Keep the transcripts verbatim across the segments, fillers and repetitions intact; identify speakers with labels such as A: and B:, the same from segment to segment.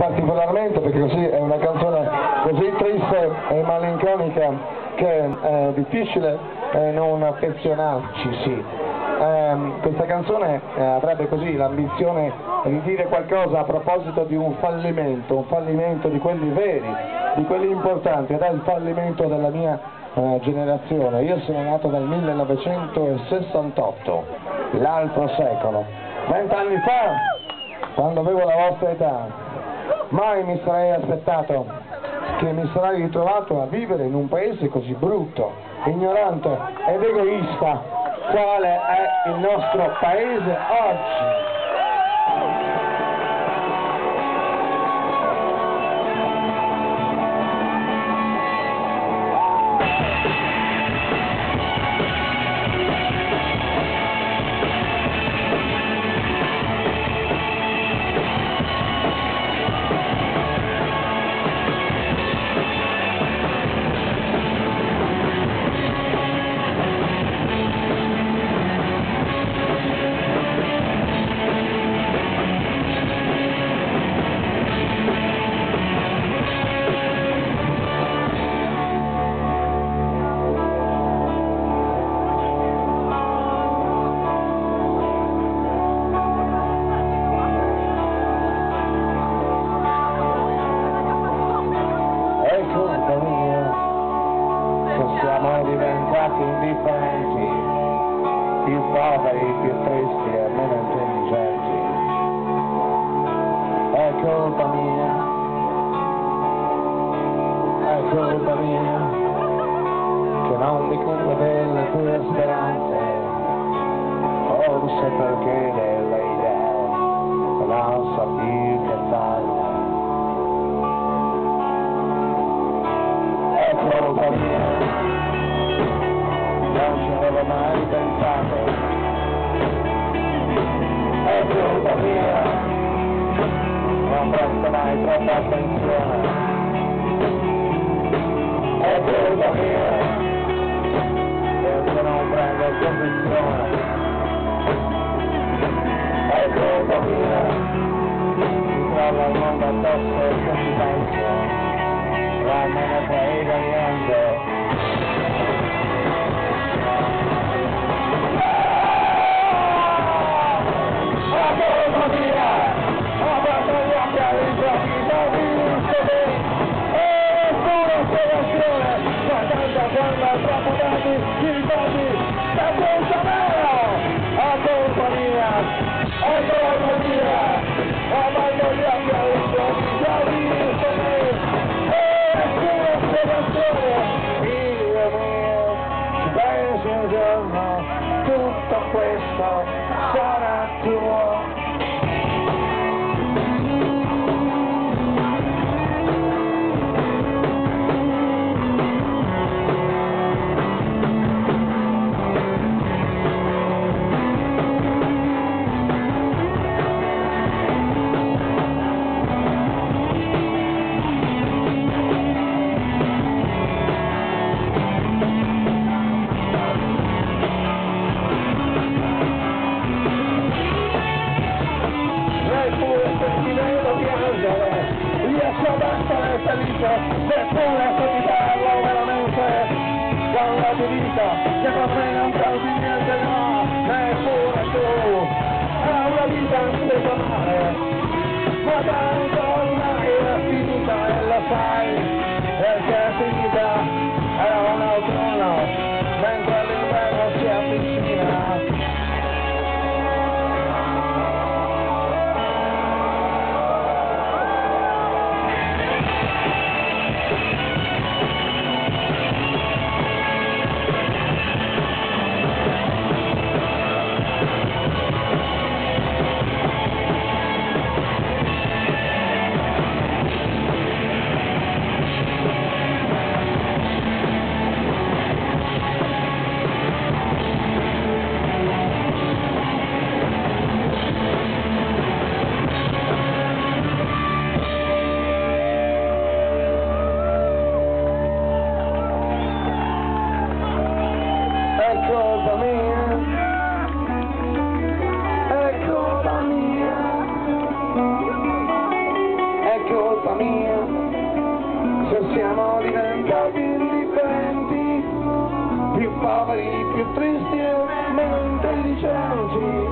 A: particolarmente perché così è una canzone così triste e malinconica che è difficile eh, non affezionarci, sì. Eh, questa canzone eh, avrebbe così l'ambizione di dire qualcosa a proposito di un fallimento, un fallimento di quelli veri, di quelli importanti, ed è il fallimento della mia eh, generazione. Io sono nato nel millenovecentosessantotto, l'altro secolo, vent'anni fa, quando avevo la vostra età. Mai mi sarei aspettato che mi sarei ritrovato a vivere in un paese così brutto, ignorante ed egoista, quale è il nostro paese oggi. Siamo diventati indifferenti, più poveri, più tristi e meno intelligenti. È colpa mia, è colpa mia, che non mi curo delle tue speranze, forse perché delle idee non so più che fare. È colpa mia, non ci avevo mai pensato, è colpa mia, non presto mai troppa attenzione, è colpa mia, perché non prendo posizione, è colpa mia, mi trovo al mondo addosso e che ci penso, non me ne frega niente. Quando troppo tardi i soldi da colpa mia, a colpa mia, a colpa mia, amando gli occhi ai giorni già visto me, e nessuna spiegazione, figlio mio, ci pensi un giorno, tutto questo sarà tuo. Riesco ad essere felice, neppure se ti parlo veramente, con la tua vita, che per me non causi niente, no, neppure tu, è una vita speculare, ma tanto ormai è finita e lo sai, perché è finita, era un autunno, mentre l'inverno si avvicina. colpa mia se siamo diventati indifferenti, più poveri, più tristi e meno intelligenti,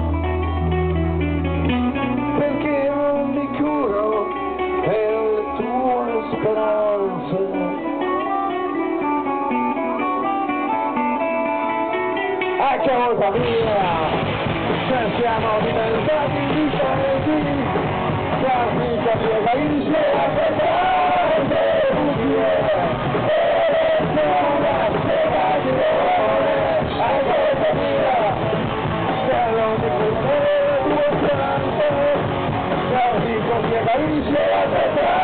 A: perché non mi curo per le tue speranze. È colpa mia se siamo diventati indifferenti, quasi capiva insieme a pensare utile e nessuna spiegazione. È colpa mia se non mi curo le tue speranze, quasi capiva insieme a pensare